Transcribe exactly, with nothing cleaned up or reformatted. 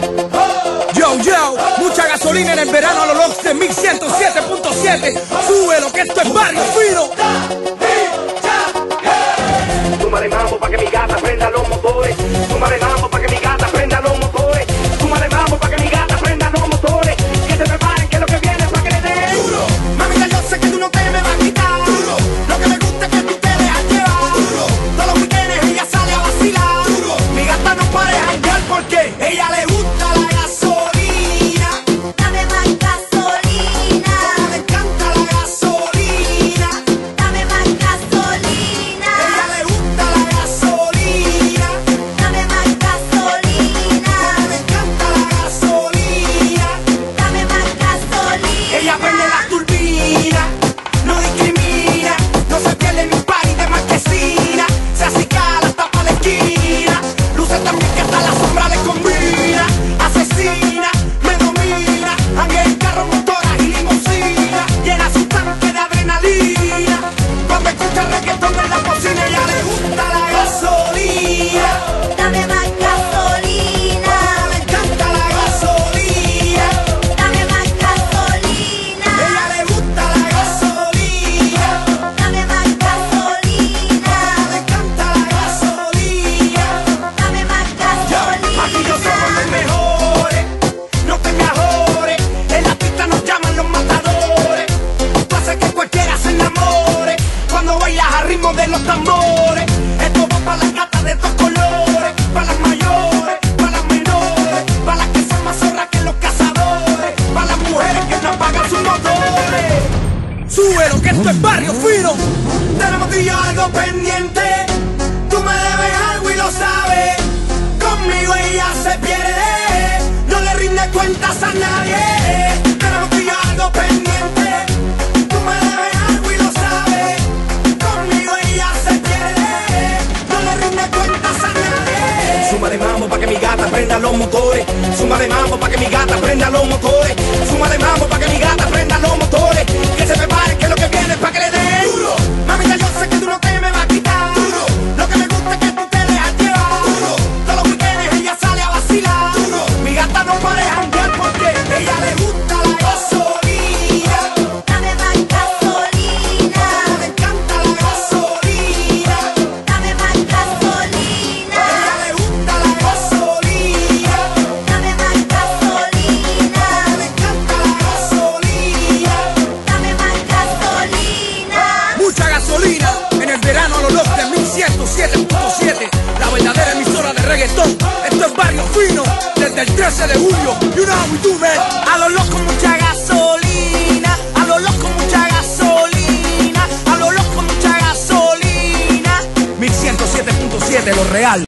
Yo, yo, mucha gasolina en el verano a los locks de mil ciento siete punto siete. Súbelo que esto es barrio fino. Súmale mambo pa' que mi gata prenda los motores. Súmale mambo pa' que mi gata prenda los motores. Súmale mambo pa' que mi gata prenda los motores. Que se preparen que lo que viene es pa' que le den duro. Mamita, yo sé que tú no te me vas a quitar duro. Lo que me gusta es que tú te dejas llevar duro. Todos los weekendes ella sale a vacilar duro. Mi gata no para de janguear porque ella le gusta la gasolina. Dame más gasolina. Como le encanta la gasolina. Dame más gasolina. Ella le gusta la gasolina. Dame más gasolina. Como le encanta la gasolina. Dame más gasolina. Ella prende la turbina, no discrimina, no se pierde ni un party de marquesina. Se acicala hasta pa' la esquina, luce también que hasta la sombra le combina. Asesina, me domina, hanguea en carro, motoras y limusina. Llena su tanque de adrenalina, cuando escucha reggaetón en la cocina. Ella le gusta la gasolina, Dame más gasolina. como le encanta la gasolina. Dame más gasolina. Ella le gusta la gasolina, Dame más gasolina. le encanta la gasolina. Dame más gasolina. Aquí yo somos los mejores, no te me ajores. En la pista nos llaman los matadores. Tú haces que cualquiera se enamore cuando bailas al ritmo de los tambores. Esto va para las gatas de estos colores, para las mayores, para las menores, para las que son más zorras que los cazadores, para las mujeres que no apagan sus motores. Súbelo que esto es barrio fino. Tenemos tú y yo algo pendiente. Tú me debes algo y lo sabes. Conmigo ella se pierde. No le rinde cuentas a nadie. Tenemos tú y yo algo pendiente. Tú me debes algo y lo sabes. Conmigo ella se pierde. No le rinde cuentas a nadie. Súmale mambo pa' que mi gata prenda los motores. Súmale mambo pa' que mi gata prenda los motores. Súmale mambo pa' que mi gata prenda los motores. Que se prepare que lo que viene es pa' que le den duro. Mamita, yo sé que tú no te me vas a quitar duro. Lo que me gusta es que tú te dejas llevar duro. Todos los weekendes ella sale a vacilar duro. Mi gata no para de janguear porque ella le gusta la gasolina. Dame más gasolina. Como le encanta la gasolina. Dame más gasolina. Ella le gusta la gasolina. Dame más gasolina. Como le encanta la gasolina. Dame más gasolina. Mucha gasolina en el verano a los locks de mil ciento siete punto siete. La verdadera emisora de reggaetón. Esto es barrio fino desde el trece de julio. You know how we do, man. A los locos mucha gasolina. A los locos mucha gasolina. A los locos mucha gasolina. mil ciento siete punto siete, lo real.